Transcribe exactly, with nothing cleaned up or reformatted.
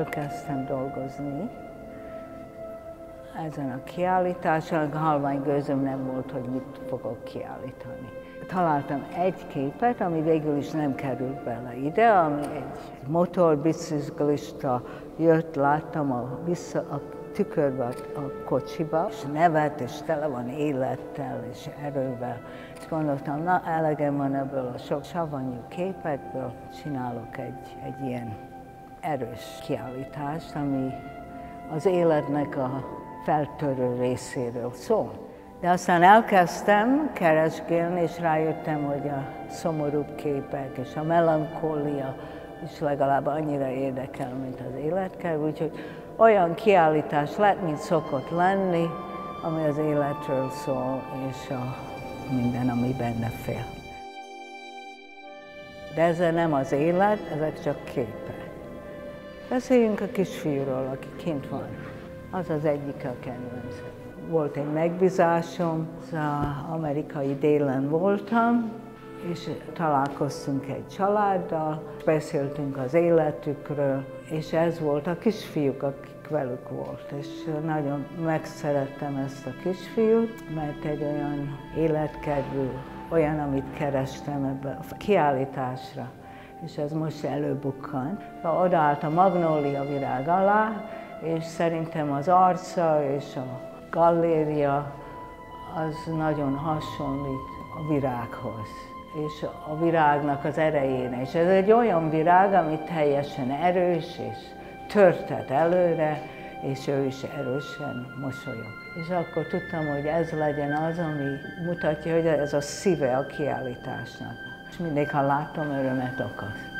elkezdtem dolgozni ezen a kiállításon, halvány gőzöm nem volt, hogy mit fogok kiállítani. Találtam egy képet, ami végül is nem került bele ide, ami egy motorbiciklista jött, láttam a, vissza a tükörbe a kocsiba, és nevet, és tele van élettel és erővel. És gondoltam, na elegem van ebből a sok savanyú képekből, csinálok egy, egy ilyen erős kiállítást, ami az életnek a feltörő részéről szól. De aztán elkezdtem keresgélni, és rájöttem, hogy a szomorúbb képek és a melankólia is legalább annyira érdekel, mint az életkel, úgyhogy olyan kiállítás lett, mint szokott lenni, ami az életről szól, és a minden, ami benne fél. De ez nem az élet, ezek csak képek. Beszéljünk a kisfiúról, aki kint van. Az az egyik a kedvencem. Volt egy megbízásom, az amerikai délen voltam, és találkoztunk egy családdal, beszéltünk az életükről, és ez volt a kisfiúk, akik velük volt. És nagyon megszerettem ezt a kisfiút, mert egy olyan életkedvű, olyan, amit kerestem ebbe a kiállításra, és ez most előbukkant. Odaállt a magnólia virág alá, és szerintem az arca és a galléria az nagyon hasonlít a virághoz, és a virágnak az erejének. És ez egy olyan virág, ami teljesen erős, és törtet előre, és ő is erősen mosolyog. És akkor tudtam, hogy ez legyen az, ami mutatja, hogy ez a szíve a kiállításnak. És mindig, ha látom, örömet okoz.